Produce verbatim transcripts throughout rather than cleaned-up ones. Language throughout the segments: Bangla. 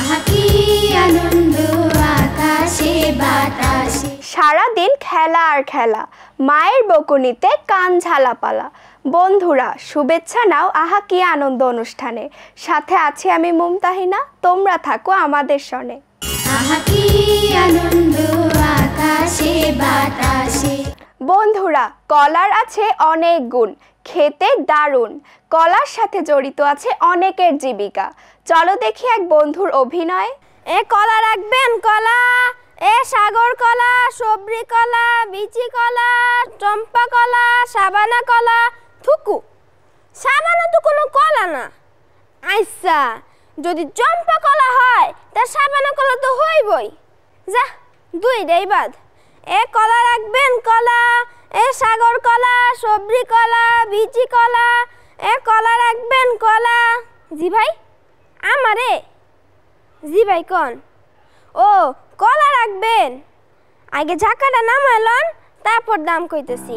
আহা কি আনন্দ আকাশে বাতাসে। সারাদিন খেলা আর খেলা, মায়ের বকুনিতে কান ঝালাপালা। বন্ধুরা শুভেচ্ছা নাও আহা কি আনন্দ অনুষ্ঠানে। সাথে আছি আমি মুমতাহিনা, তোমরা থাকো আমাদের সনে। আহা কি আনন্দ আকাশে বাতাসে। বন্ধুরা কলার আছে অনেক গুণ, খেতে দারুণ। কলার সাথে জড়িত আছে অনেকের জীবিকা। চলো দেখি এক বন্ধুর অভিনয়। এ কলা রাখবেন কলা, এ সাগর কলা, সবরি কলা, বিচি কলা, চম্পা কলা, সাবানা কলা। থুকু, সাবানা তো কোনো কলা না। আচ্ছা যদি চম্পা কলা হয় তা সাবানা কলা তো হইবই। যা দুইটাই বাদ। এ কলা রাখবেন কলা, এ সাগর কলা, সবরি কলা, বিচি কলা। এ কলা রাখবেন কলা। জি ভাই আমারে? জি ভাই কোন? ও কলা রাখবেন, আগে ঝাঁকাটা নামাইলন তারপর দাম কইতেছি।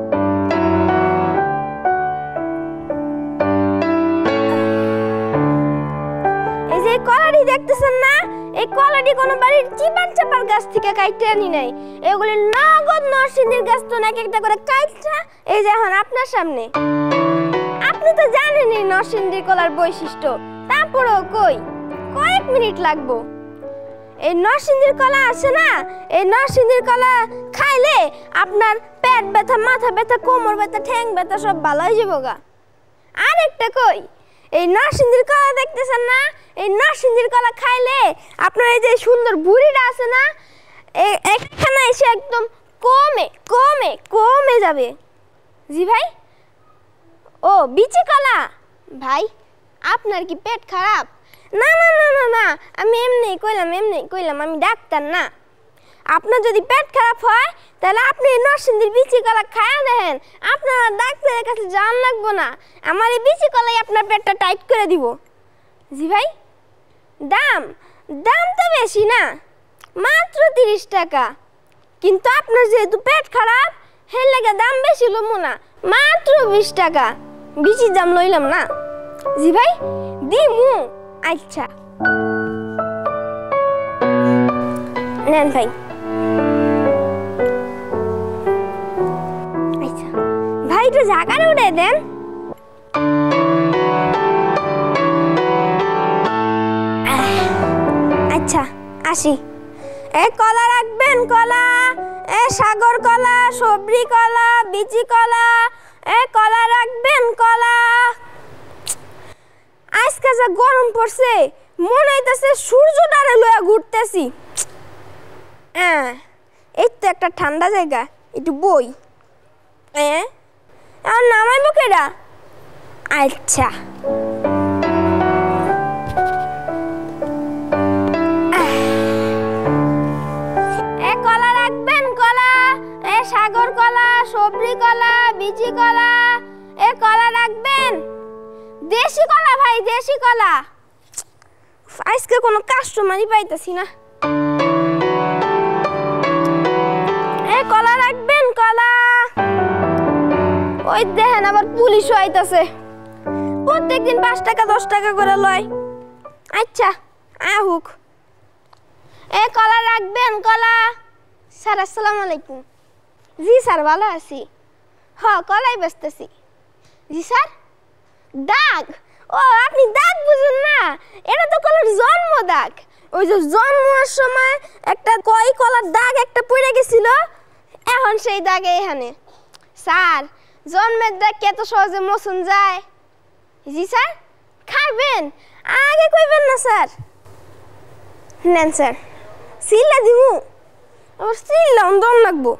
এই যে কলাটি দেখতেছেন না, এই কলাটি কোনো বাড়ির চিপার চাপার গাছ থেকে কাইটে আনি নাই। এগুলি নগদ নরসিংদীর গাছ তো এক একটা করে কাইটা এই যে এখন আপনার সামনে। আপনি তো জানেনই নরসিংদীর কলার বৈশিষ্ট্য, তারপরেও কই কয়েক মিনিট লাগবো। এই নরসিংদীর কলা আছে না, এই নরসিংদীর কলা খাইলে আপনার পেট ব্যথা, মাথা ব্যথা, কোমর ব্যথা, ঠ্যাং ব্যথা সব ভালো হয়ে যাবো গা। আর একটা কই, এই নরসিংদীর কলা দেখতেছেন না, এই নরসিংদীর কলা খাইলে আপনার এই যে সুন্দর বুড়িটা আছে না, এখানে এসে একদম কমে কমে কমে যাবে। জি ভাই? ও বিচি কলা। ভাই আপনার কি পেট খারাপ? না না না না না, আমি এমনি কইলাম, এমনি কইলাম, আমি ডাক্তার না। আপনার যদি পেট খারাপ হয় তাহলে আপনি নরসিংদীর বিচি কলা খায়া দেখেন, আপনার ডাক্তারের কাছে যাওয়ান লাগবো না। আমার এই বিচি কলাই আপনার পেটটা টাইট করে দিব। জি ভাই? দাম দাম তো বেশি না, মাত্র তিরিশ টাকা। কিন্তু আপনার যেহেতু পেট খারাপ হের লাগে দাম বেশি লমো না, মাত্র বিশ টাকা। বিচির দাম লইলাম না। জি ভাই দিমু। আচ্ছা নেন ভাই। আচ্ছা ভাই একটু জায়গাটা উঠে দেন। আচ্ছা আসি। এ কলা রাখবেন কলা, এ সাগর কলা, সবরি কলা, বিচি কলা। এ কলা রাখবেন কলা। আজকে যা গরম পড়ছে মনে হইতেছে সূর্যটারে লইয়া ঘুরতেছি। হ্যাঁ এই তো একটা ঠান্ডা জায়গা, একটু বই। হ্যাঁ আর নামাইব কেডা? আচ্ছা এ কলা রাখবেন কলা, এ সাগর কলা, সবরি কলা, বিচি কলা। এ কলা রাখবেন দেশি কলা ভাই, দেশি কলা। আজকে কোনো কাস্টমারই পাইতেছি না। এ কলা রাখবেন কলা। ওই দেখেন আবার পুলিশও আইতাছে, প্রত্যেকদিন পাঁচ টাকা দশ টাকা করে লয়। আচ্ছা আহুক। এ কলা রাখবেন কলা। স্যার আসসালামু আলাইকুম। জি স্যার ভালো আছি। হ কলাই বেচতেছি। জি স্যার। দাগ? ও আপনি দাগ বুঝেন না, এটা তো কলার জন্ম দাগ। ওই যে জন্মের সময় একটা কই কলার দাগ একটা পড়ে গেছিল, এখন সেই দাগে এখানে। স্যার জন্মের দাগ কে তো সহজে মোছন যায়? জি স্যার। খাবেন? আগে কইবেন না স্যার। নেন স্যার। সিল্লা দিমু? ওর সিল্লা দম লাগবো।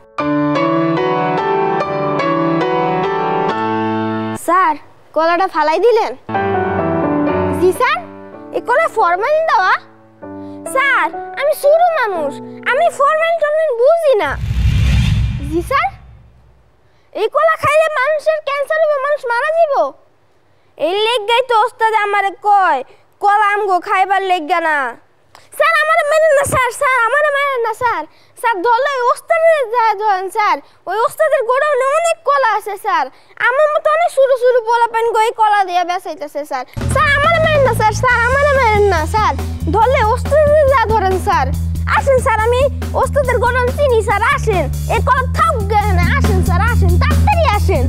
স্যার কলাটা ফালাই দিলেন? জি স্যার। এই কলা ফরমালিন দেওয়া? স্যার আমি ছোট মানুষ, আমি ফরমালিন টরমালিন বুঝি না। জি স্যার। এই কলা খাইলে মানুষের ক্যান্সার হবে, মানুষ মারা যাব। এই লেগাই তো ওস্তাদ আমারে কয় কলা আমগো খাইবার লেগা না। স্যার আমারে মেরেন না স্যার, স্যার আমারে মেরেন না স্যার। স্যার ধরলে ওস্তাদের যায় ধরেন স্যার, ওই ওস্তাদের গোডাউনে অনেক কলা আছে স্যার, আমার মতো অনেক সরু সরু পোলা পেন গই কলা দিয়ে বেচাইতেছে স্যার। স্যার আমার মেরেন না স্যার, স্যার আমার মেরেন না স্যার, ধরলে ওস্তাদের যা ধরেন স্যার। আসেন স্যার, আমি ওস্তাদের গোডাউন চিনি স্যার, আসেন এই কলা থাক না, আসেন স্যার আসেন, তাড়াতাড়ি আসেন।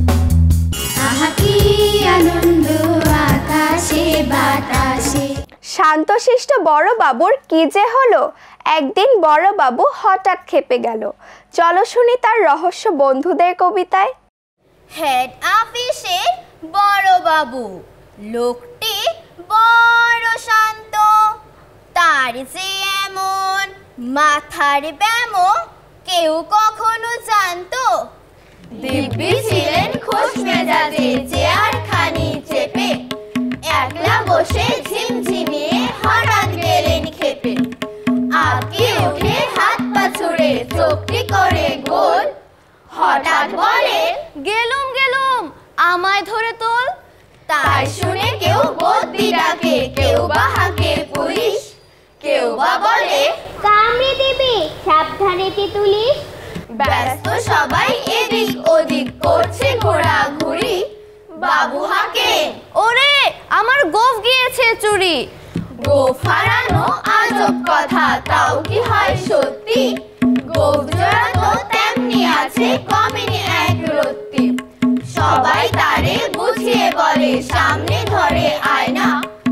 আহা কি আনন্দ আকাশে বাতাসে। শান্তশিষ্ট বড় বাবুর কি যে হলো, একদিন বড় বাবু হঠাৎ খেপে গেল। চলো শুনি তার রহস্য বন্ধুদের কবিতায়। হেড অফিসের বড় বাবু লোকটি বড় শান্ত, তার যে এমন মাথার ব্যামো কেউ কখনো জানতো। দিব্যি ছিলেন খোশ মেজাজে চেয়ার খানি চেপে, একলা বসে ঝিমঝিমিয়ে হঠাৎ গেলেন খেপে। আগে উঠে হাত পা ছুড়ে চোখটি করে গোল, হঠাৎ বলে গেলুম গেলুম আমায় ধরে তোল। তাই শুনে কেউ বদ্যি ডাকে, কেউ বা হাঁকে পুলিশ, কেউ বা বলে কামড়ে দেবে সাবধানে তেতুলিশ। ব্যস্ত সবাই এদিক ওদিক করছে ঘোরাঘুরি। বাবু হাঁকে ওরে আমার গোফ গিয়েছে চুরি। গোফ হারানো আজব কথা, তাও কি হয় সত্যি? গোফ জোড়া তো তেমনি আছে, কমেনি এক রত্তি। সবাই তারে বুঝিয়ে বলে সামনে ধরে আয়না,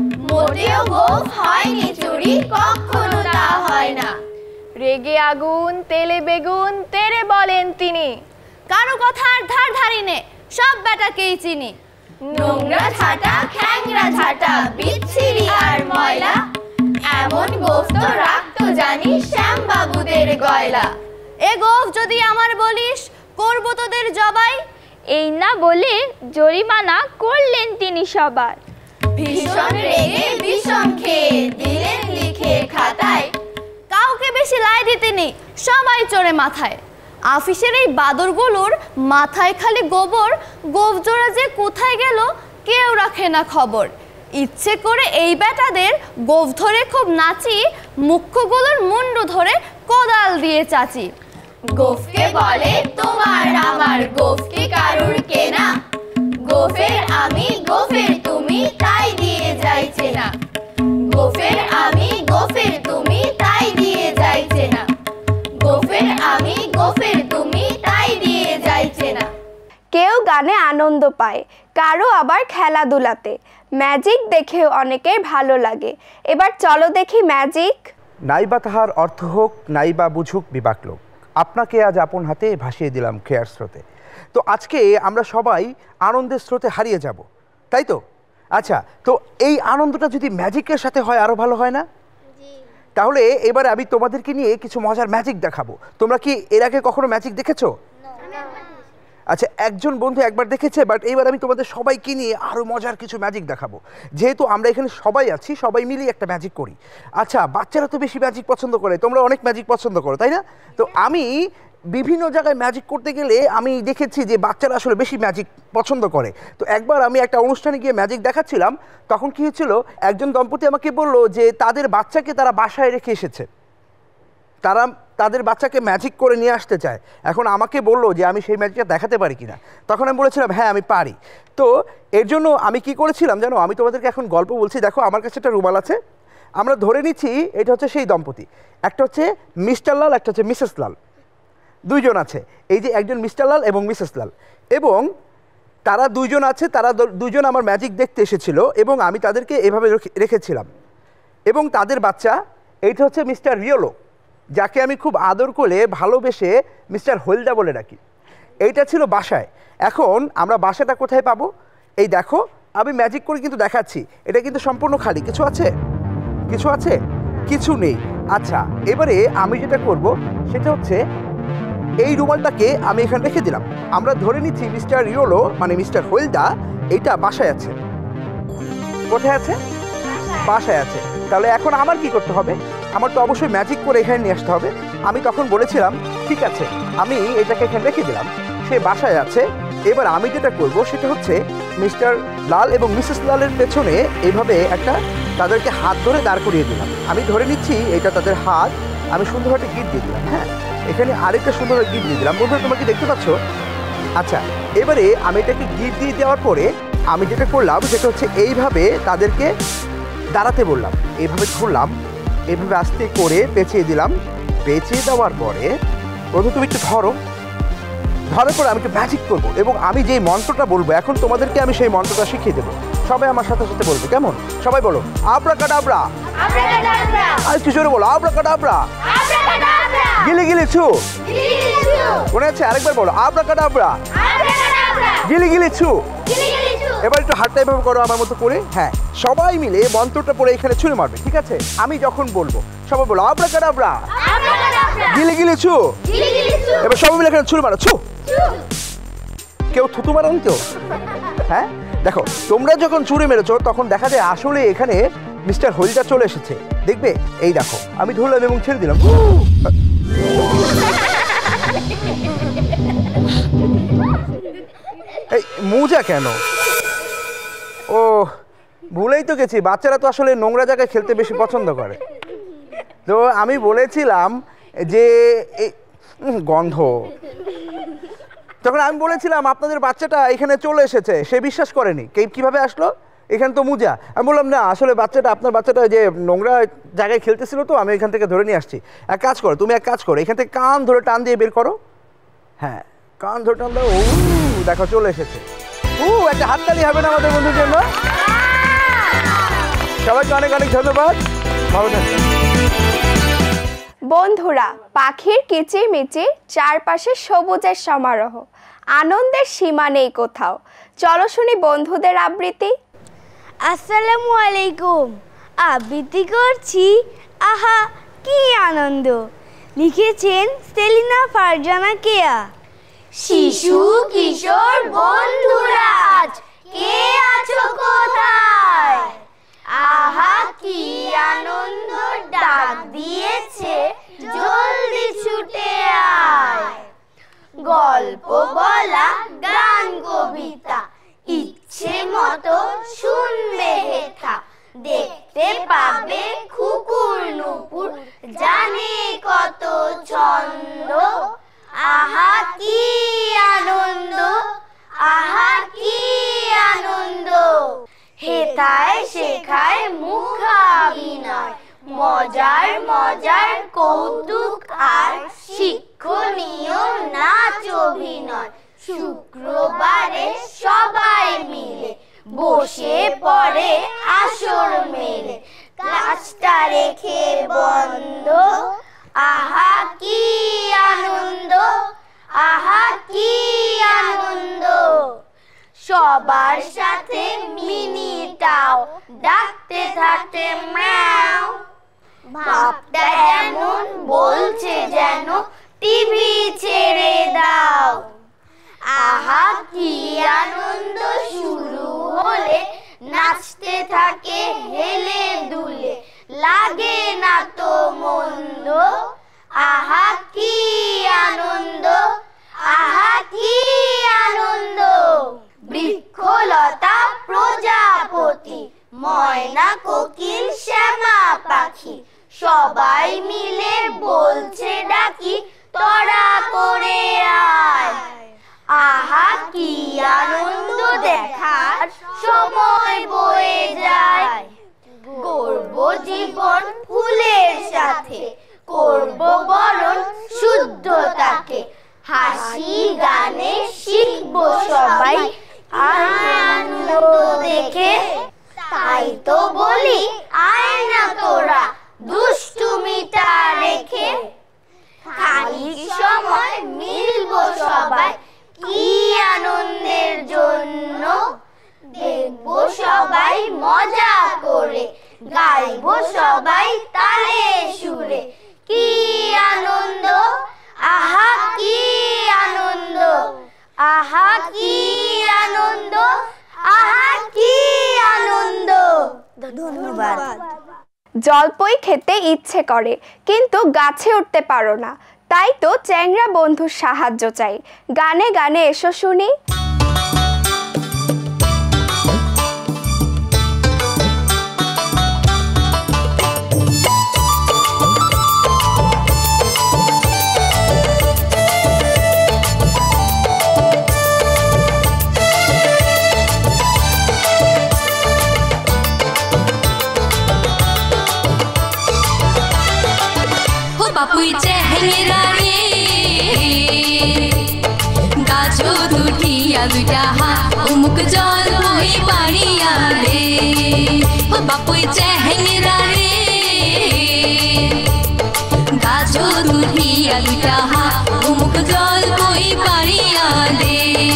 মোটেও গোফ হয়নি চুরি, কখনো তা হয় না। রেগে আগুন তেলে বেগুন তেরে বলেন তিনি, কারো কথার ধার ধারি নে, সব বেটাকেই চিনি। নোংরা ঝাঁটা খ্যাংরা ঝাঁটা বিচ্ছিরি আর ময়লা, এমন গোফ তো রাখতো জানি শ্যাম বাবুদের গয়লা। এ গোফ যদি আমার বলিস করব তোদের জবাই। এই না বলে জরিমানা করলেন তিনি সবার। ভীষণ রেগে বিষম খেয়ে দিলেন লিখে খাতায়, কাউকে বেশি লাই দিতেনি সবাই চড়ে মাথায়। অফিসের এই বাদরগুলোর মাথায় খালি গোবর, গোফ জোড়া যে কোথায় গেল কেউ রাখে না খবর। ইচ্ছে করে এই বেটাদের গোফ ধরে খুব নাচি, মুখ্যগুলোর মুন্ডু ধরে কোদাল দিয়ে চাচি। গোফকে বলে তোমার আমার, গোফ কি কারুর কেনা? গোফের আমি গোফের তুমি, তাই দিয়ে যাইছে না। গোফের আমি গোফের তুমি, তাই দিয়ে যাইছে না। গোফের আমি গোফের তুমি, তাই দিয়ে যাইছে না। কেউ গানে আনন্দ পায়, কারো আবার খেলাধুলাতে। ম্যাজিক দেখেও অনেকের ভালো লাগে। এবার চলো দেখি ম্যাজিক। নাইবা তাহার অর্থ হোক, নাইবা বুঝুক বিবাক লোক, আপনাকে আজ আপন হাতে ভাসিয়ে দিলাম খেয়ার স্রোতে। তো আজকে আমরা সবাই আনন্দের স্রোতে হারিয়ে যাব, তাই তো? আচ্ছা, তো এই আনন্দটা যদি ম্যাজিকের সাথে হয় আরও ভালো হয় না? তাহলে এবারে আমি তোমাদেরকে নিয়ে কিছু মজার ম্যাজিক দেখাবো। তোমরা কি এর আগে কখনো ম্যাজিক দেখেছো? আচ্ছা, একজন বন্ধু একবার দেখেছে, বাট এইবার আমি তোমাদের সবাইকে নিয়ে আরও মজার কিছু ম্যাজিক দেখাবো। যেহেতু আমরা এখানে সবাই আছি, সবাই মিলিয়ে একটা ম্যাজিক করি। আচ্ছা, বাচ্চারা তো বেশি ম্যাজিক পছন্দ করে, তোমরা অনেক ম্যাজিক পছন্দ করো, তাই না? তো আমি বিভিন্ন জায়গায় ম্যাজিক করতে গেলে আমি দেখেছি যে বাচ্চারা আসলে বেশি ম্যাজিক পছন্দ করে। তো একবার আমি একটা অনুষ্ঠানে গিয়ে ম্যাজিক দেখাচ্ছিলাম, তখন কী হয়েছিল, একজন দম্পতি আমাকে বলল যে তাদের বাচ্চাকে তারা বাসায় রেখে এসেছে, তারা তাদের বাচ্চাকে ম্যাজিক করে নিয়ে আসতে চায়। এখন আমাকে বললো যে আমি সেই ম্যাজিকটা দেখাতে পারি কিনা। তখন আমি বলেছিলাম হ্যাঁ আমি পারি। তো এর জন্য আমি কি করেছিলাম জানো, আমি তোমাদেরকে এখন গল্প বলছি। দেখো আমার কাছে একটা রুমাল আছে, আমরা ধরে নিচ্ছি এটা হচ্ছে সেই দম্পতি। একটা হচ্ছে মিস্টার লাল, একটা হচ্ছে মিসেস লাল, দুইজন আছে। এই যে একজন মিস্টার লাল এবং মিসেস লাল, এবং তারা দুইজন আছে, তারা দুইজন আমার ম্যাজিক দেখতে এসেছিল এবং আমি তাদেরকে এভাবে রেখেছিলাম। এবং তাদের বাচ্চা এইটা হচ্ছে মিস্টার রিওলো, যাকে আমি খুব আদর করে ভালোবেসে মিস্টার হলদা বলে ডাকি। এইটা ছিল বাসায়। এখন আমরা বাসাটা কোথায় পাবো? এই দেখো আমি ম্যাজিক করে কিন্তু দেখাচ্ছি, এটা কিন্তু সম্পূর্ণ খালি। কিছু আছে? কিছু আছে? কিছু নেই। আচ্ছা, এবারে আমি যেটা করব সেটা হচ্ছে এই রুমালটাকে আমি এখানে রেখে দিলাম। আমরা ধরে নিচ্ছি মিস্টার রিওলো মানে মিস্টার হলদা এইটা বাসায় আছে। কোথায় আছে? বাসায় আছে। তাহলে এখন আমার কি করতে হবে? আমার তো অবশ্যই ম্যাজিক করে এখানে নিয়ে আসতে হবে। আমি তখন বলেছিলাম ঠিক আছে, আমি এটাকে এখানে রেখে দিলাম, সে বাসায় আছে। এবার আমি যেটা করব সেটা হচ্ছে মিস্টার লাল এবং মিসেস লালের পেছনে এইভাবে একটা তাদেরকে হাত ধরে দাঁড় করিয়ে দিলাম। আমি ধরে নিচ্ছি এটা তাদের হাত, আমি সুন্দর একটা গিট দিয়ে দিলাম। হ্যাঁ, এখানে আরেকটা সুন্দর গিট দিয়ে দিলাম। বন্ধুরা তোমরা কি দেখতে পাচ্ছ? আচ্ছা, এবারে আমি এটাকে গিট দিয়ে দেওয়ার পরে আমি যেটা করলাম সেটা হচ্ছে এইভাবে তাদেরকে দাঁড়াতে বললাম, এইভাবে ধরলাম, এইভাবে আস্তে করে পেঁচিয়ে দিলাম। পেঁচিয়ে দেওয়ার পরে বন্ধু তুমি একটু ধরো, ধরার পরে আমি একটু ম্যাজিক করবো এবং আমি যেই মন্ত্রটা বলবো এখন তোমাদেরকে আমি সেই মন্ত্রটা শিখিয়ে দেবো। সবাই আমার সাথে সাথে বলবে, কেমন? সবাই বলো আব্রাকাডাব্রা। আর একটু জোরে বলো আব্রাকাডাব্রা। গিলি গিলি ছু। মনে আছে? আরেকবার বলো আব্রাকাডাব্রা, গিলি গিলি ছু। এবার একটু হাতটা এভাবে করো আমার মতো করে। হ্যাঁ, সবাই মিলে মন্ত্রটা পড়ে এখানে ছুঁড়ে মারবে, ঠিক আছে? আমি যখন বলবো সবাই বলো আব্রাকাডাব্রা, গিলি গিলি ছু। এবার সবাই মিলে এখানে ছুঁড়ে মারো, ছু। কেউ থুতু মারো তো? হ্যাঁ, দেখো তোমরা যখন ছুঁড়ে মেরেছো তখন দেখা যায় আসলে এখানে মিস্টার হলদা চলে এসেছে। দেখবে, এই দেখো আমি ধরলাম এবং ছেড়ে দিলাম। এই মোজা কেন? ও ভুলেই তো গেছি, বাচ্চারা তো আসলে নোংরা জায়গায় খেলতে বেশি পছন্দ করে। তো আমি বলেছিলাম যে এই গন্ধ, তখন আমি বলেছিলাম আপনাদের বাচ্চাটা এখানে চলে এসেছে, সে বিশ্বাস করেনি। কে কীভাবে আসলো? এখানে তো মোজা। আমি বললাম না, আসলে বাচ্চাটা আপনার বাচ্চাটা যে নোংরা জায়গায় খেলতেছিল তো আমি এখান থেকে ধরে নিয়ে আসছি। এক কাজ করো, তুমি এক কাজ করো, এখান থেকে কান ধরে টান দিয়ে বের করো। হ্যাঁ, কান ধরে টান দাও। ও দেখো চলে এসেছে। ও একটা হাততালি হবে না আমাদের বন্ধুর জন্য? সবাইকে অনেক অনেক ধন্যবাদ, ভালো থাকবেন। বন্ধুরা, পাখির কিচিরমিচির, চারপাশে সবুজের সমারোহ, আনন্দের সীমা নেই কোথাও। চলো শুনি বন্ধুদের আবৃত্তি। আসসালামু আলাইকুম। আবৃত্তি করছি আহা কি আনন্দ। লিখেছেন সেলিনা ফারজানা কেয়া। শিশু কিশোর বন্ধুরা আজ কে আছো কোথায়? আহা কি আনন্দ ডাক দিয়েছে, জলদি ছুটে আয়। গল্প বলা, গান কবিতা, ইচ্ছে মতো শুনবে হেথা। দেখতে পাবে কুকুর নুপুর, জানে কত ছন্দ। আহা কি আনন্দ, আহা কি আনন্দ। হেথায় শেখায় মুখাভিনয়, মজার মজার কৌতুক আর শিক্ষণীয় নাচ অভিনয়। শুক্রবারে সবাই মিলে বসে পড়ে আসর মেলে, ক্লাসটা রেখে বন্ধ। আহা কি আনন্দ, আহা কি আনন্দ। সবার সাথে মিনিটাও ডাকতে থাকে ম্যাও। ভাবটা এমন বলছে যেন টিভি ছেড়ে দাও। আহা কি আনন্দ শুরু হলে নাচতে থাকে হেলে দুলে, লাগে না তো মন্দ। আহা কি আনন্দ, আহা কি আনন্দ। বৃক্ষলতা প্রজাপতি, ময়না কোকিল শ্যামা পাখি, সবাই মিলে বলছে ডাকি তোরা করে আয়। আহা কি আনন্দ দেখার সময় বয়ে যায়। গড়ব জীবন ফুলের সাথে, করব বরণ শুদ্ধতাকে। হাসি গানে শিখব সবাই আনন্দ দেখে। তাই তো বলি আয় না তোরা দুষ্টুমিটা রেখে। খানিক সময় মিলব সবাই কি আনন্দের জন্য। দেখব সবাই মজা করে, গাইব সবাই তালে সুরে। কি আনন্দ, আহা কি আনন্দ, আহা কি আনন্দ, আহা কি আনন্দ। ধন্যবাদ। জলপই খেতে ইচ্ছে করে কিন্তু গাছে উঠতে পারো না, তাই তো চ্যাংড়া বন্ধুর সাহায্য চাই। গানে গানে এসো শুনি। বাপুই চেহেরা রে গাছত উঠিয়া দুইটা হাত উমুক জল বই পাড়িয়া রে ও বাপুই চেহেরা রে গাছত উঠিয়া দুইটা হাত উমুক জল বই পাড়িয়া রে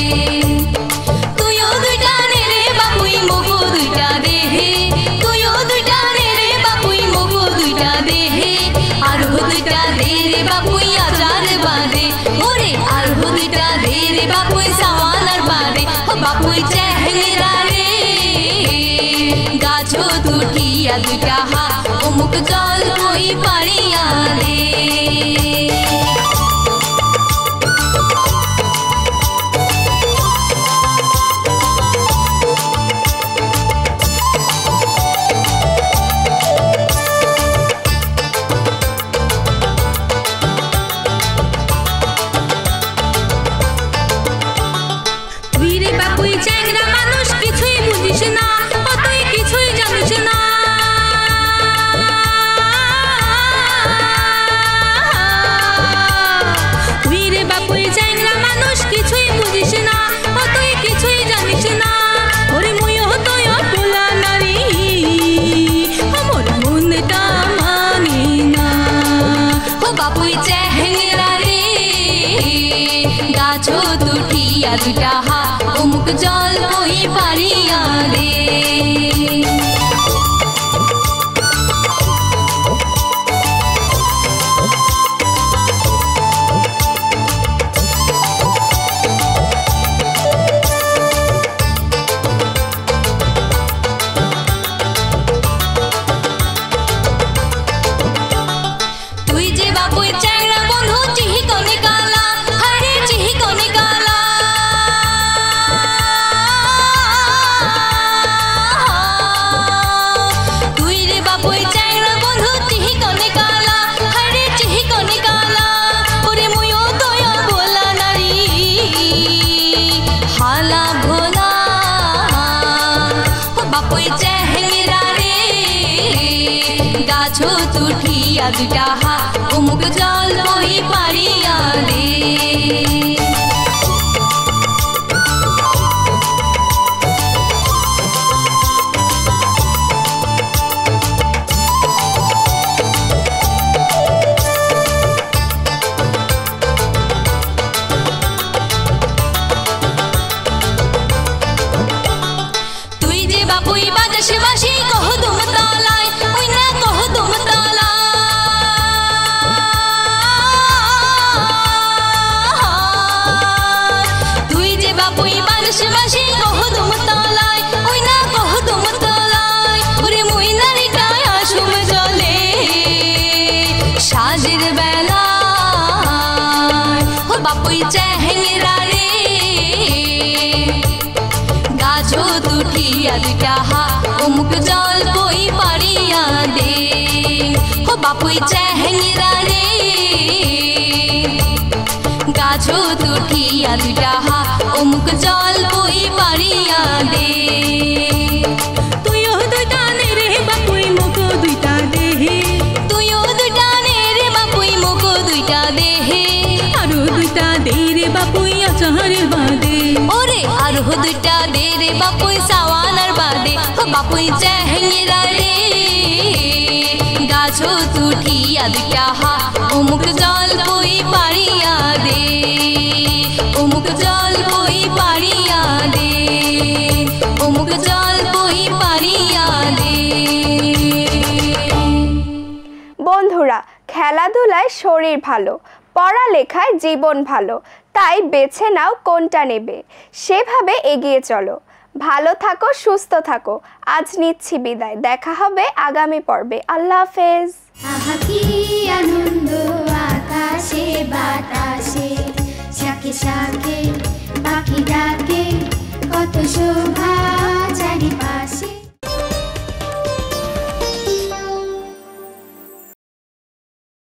তুইও দুইটা নে রে বাপুই মোগো দুইটা দেহে তুইও দুইটা নে রে বাপুই মোগো দুইটা দেহে আর দুইটা দে রে বাপুই আচার বাদে ওরে আর দুইটা দে রে বাপুই সাওয়ানার বাদে ও বাপুই চেহেরা রে গাছত উঠিয়া দুইটা হাত উমুক জল বই পাড়িয়া রে দুইটা হাত উমুক জল বই পাড়িয়া রে তুই যে বাপুই চ্যাংড়া বন্ধু চিহি কনে কালা হরে চিহি কনে কালা তুই রে বাপুই চ্যাংড়া বন্ধু চিহি কনে কালা হরে চিহি কনে কালা ওরে মুয়ো তোয়া ভোলা নারী হালা ভোলা ও বাপুই চেহেরা রে গাছত উঠিয়া দুইটা হাত উমুক জল বই পাড়িয়া রে তুই যে বাপুই বাজাস বাসি কহ দুম তালায় ওই না কহ দুম তালা তুই যে বাপুই বাজাস বাসি কহ দুম তালায় ওই না কহ দুম তালায় ওরে মুই নারীটায় আসুম জলে সাজের বেলা ও বাপুই চেহেরা রে গাছত উঠিয়া দুইটা হাত উমুক জল বই পাড়িয়া দে ও বাপুই চেহেরা রে গাছত উঠিয়া দুইটা হাত উমুক জল বই পাড়িয়া দে তুইও দুইটা নে রে বাপুই মোগো দুইটা দেহে তুইও দুইটা নে রে বাপুই মোগো দুইটা দেহে আরো দুইটা দে রে বাপুই আচার বাদে ওরে আরো দুইটা দে রে বাপুই সাওয়ানার বাদে ও বাপুই চেহেরা রে গাছত উঠিয়া দুইটা হাত উমুক জল বই পাড়িয়া দে উমুক জল বই পাড়িয়া দে উমুক জল বই পাড়িয়া দে বন্ধুরা, খেলাধুলায় শরীর ভালো, পড়ালেখায় জীবন ভালো, তাই বেছে নাও কোনটা নেবে, সেভাবে এগিয়ে চলো। ভালো থাকো, সুস্থ থাকো। আজ নিচ্ছি বিদায়, দেখা হবে আগামী পর্বে। আল্লাহ হাফেজ। আহা কি আনন্দ আকাশে বাতাসে, শাকে শাকে পাখি ডাকে, কত শোভা